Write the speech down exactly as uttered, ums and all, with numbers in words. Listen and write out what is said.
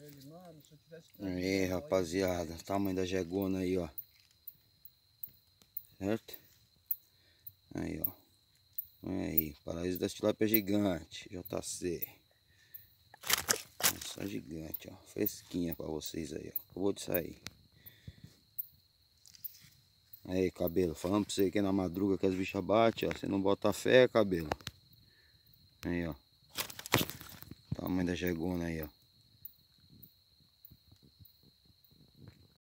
ele, mano, se eu tivesse... Aí, rapaziada, o tamanho da jegona aí, ó. Certo? Aí, ó. Aí, paraíso das tilápia gigante, J C. Essa gigante, ó. Fresquinha pra vocês aí, ó. Acabou de sair. Aí, cabelo, falando pra você que na madruga que as bichas batem, ó. Você não bota fé, cabelo. Aí, ó. Tamanho da jegona aí, ó.